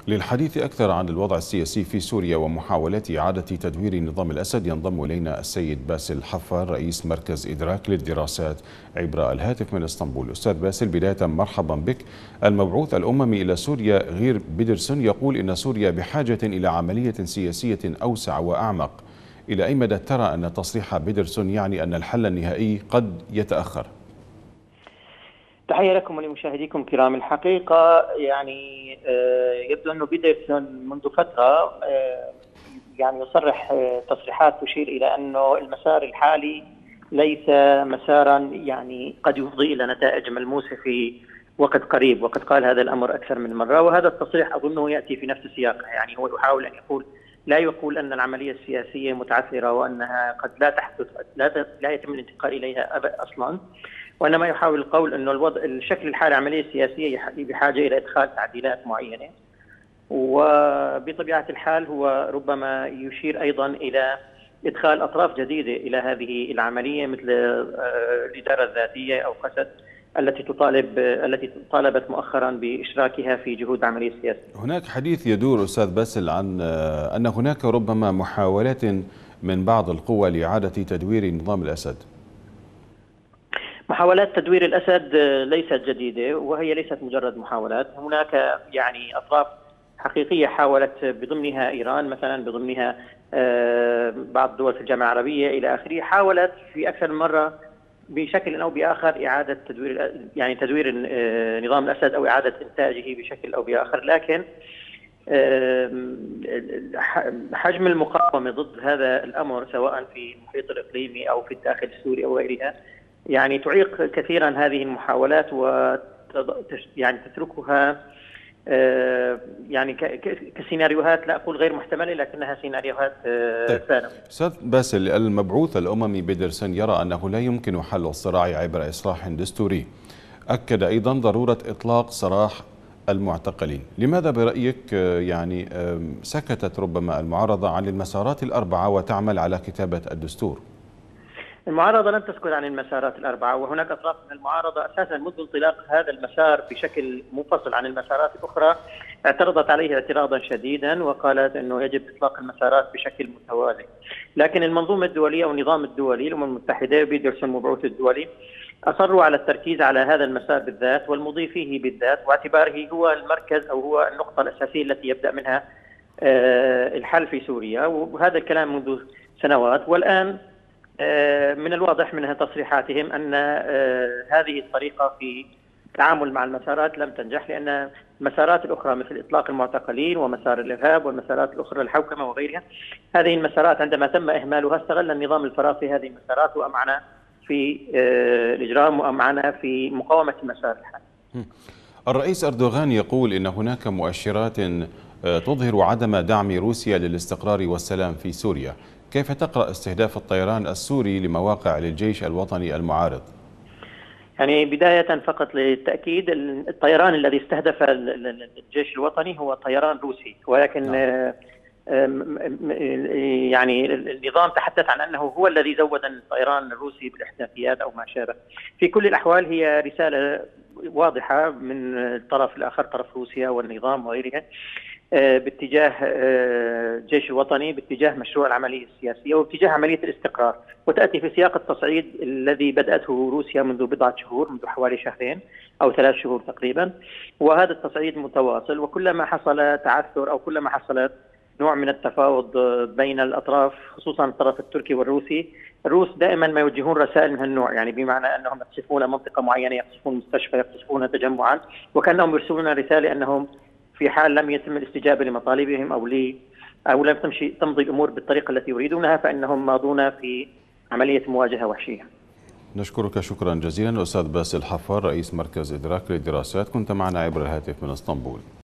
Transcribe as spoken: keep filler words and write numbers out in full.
للحديث أكثر عن الوضع السياسي في سوريا ومحاولات إعادة تدوير نظام الأسد ينضم إلينا السيد باسل حفار رئيس مركز إدراك للدراسات عبر الهاتف من اسطنبول. أستاذ باسل، بداية مرحبا بك. المبعوث الأممي إلى سوريا غير بيدرسون يقول إن سوريا بحاجة إلى عملية سياسية أوسع وأعمق. إلى أي مدى ترى أن تصريح بيدرسون يعني أن الحل النهائي قد يتأخر؟ تحية لكم ولمشاهديكم الكرام. الحقيقة يعني يبدو أنه بيدرسون منذ فترة يعني يصرح تصريحات تشير إلى أنه المسار الحالي ليس مسارا يعني قد يفضي إلى نتائج ملموسة في وقت قريب، وقد قال هذا الأمر أكثر من مرة، وهذا التصريح أظنه يأتي في نفس السياق. يعني هو يحاول أن يقول لا يقول أن العملية السياسية متعثرة وأنها قد لا تحدث لا لا يتم الانتقال إليها أصلا، وإنما يحاول القول أنه الوضع الشكل الحالي العملية السياسية بحاجة إلى إدخال تعديلات معينة، وبطبيعة الحال هو ربما يشير أيضا إلى إدخال أطراف جديدة إلى هذه العملية مثل الإدارة الذاتية أو قسد التي تطالب التي طالبت مؤخرا بإشراكها في جهود العملية السياسية. هناك حديث يدور أستاذ باسل عن أن هناك ربما محاولات من بعض القوى لإعادة تدوير نظام الأسد. محاولات تدوير الأسد ليست جديدة، وهي ليست مجرد محاولات. هناك يعني أطراف حقيقية حاولت بضمنها إيران مثلا، بضمنها بعض دول في الجامعة العربية إلى آخره، حاولت في أكثر من مرة بشكل أو بآخر إعادة تدوير يعني تدوير نظام الأسد أو إعادة إنتاجه بشكل أو بآخر، لكن حجم المقاومة ضد هذا الأمر سواء في المحيط الإقليمي أو في الداخل السوري أو غيرها يعني تعيق كثيرا هذه المحاولات و يعني تتركها يعني كسيناريوهات، لا أقول غير محتملة لكنها سيناريوهات ثانوية. أستاذ باسل، المبعوث الأممي بيدرسون يرى أنه لا يمكن حل الصراع عبر إصلاح دستوري. أكد أيضا ضرورة إطلاق سراح المعتقلين. لماذا برأيك يعني سكتت ربما المعارضة عن المسارات الأربعة وتعمل على كتابة الدستور؟ المعارضة لم تسكت عن المسارات الأربعة، وهناك أطراف من المعارضة أساسا منذ انطلاق هذا المسار بشكل منفصل عن المسارات الأخرى اعترضت عليه اعتراضا شديدا وقالت أنه يجب إطلاق المسارات بشكل متوازي. لكن المنظومة الدولية والنظام الدولي الأمم المتحدة بيدرسون المبعوث الدولي أصروا على التركيز على هذا المسار بالذات والمضي فيه بالذات، واعتباره هو المركز أو هو النقطة الأساسية التي يبدأ منها الحل في سوريا، وهذا الكلام منذ سنوات. والآن من الواضح من تصريحاتهم أن هذه الطريقة في التعامل مع المسارات لم تنجح، لأن المسارات الأخرى مثل إطلاق المعتقلين ومسار الإرهاب والمسارات الأخرى الحوكمة وغيرها، هذه المسارات عندما تم إهمالها استغل النظام الفرنسي هذه المسارات وأمعنا في الإجرام وأمعنا في مقاومة مسار الحل. الرئيس أردوغان يقول إن هناك مؤشرات تظهر عدم دعم روسيا للاستقرار والسلام في سوريا. كيف تقرأ استهداف الطيران السوري لمواقع للجيش الوطني المعارض؟ يعني بداية فقط للتأكيد، الطيران الذي استهدف الجيش الوطني هو طيران روسي، ولكن نعم. يعني النظام تحدث عن أنه هو الذي زود الطيران الروسي بالإحداثيات أو ما شابه. في كل الأحوال هي رسالة واضحة من الطرف الآخر، طرف روسيا والنظام وغيرها، باتجاه الجيش الوطني، باتجاه مشروع العملية السياسية وباتجاه عملية الاستقرار، وتأتي في سياق التصعيد الذي بدأته روسيا منذ بضعة شهور، منذ حوالي شهرين أو ثلاث شهور تقريبا، وهذا التصعيد متواصل. وكلما حصل تعثر أو كلما حصلت نوع من التفاوض بين الأطراف خصوصا الطرف التركي والروسي، الروس دائما ما يوجهون رسائل من هالنوع، يعني بمعنى أنهم يقصفون منطقة معينة، يقصفون مستشفى، يقصفون تجمعا، وكأنهم يرسلون رسالة أنهم في حال لم يتم الاستجابة لمطالبهم أو لي أو لم تمشي تمضي الأمور بالطريقة التي يريدونها فإنهم ماضون في عملية مواجهة وحشية. نشكرك شكرا جزيلا أستاذ باسل حفار رئيس مركز إدراك للدراسات، كنت معنا عبر الهاتف من اسطنبول.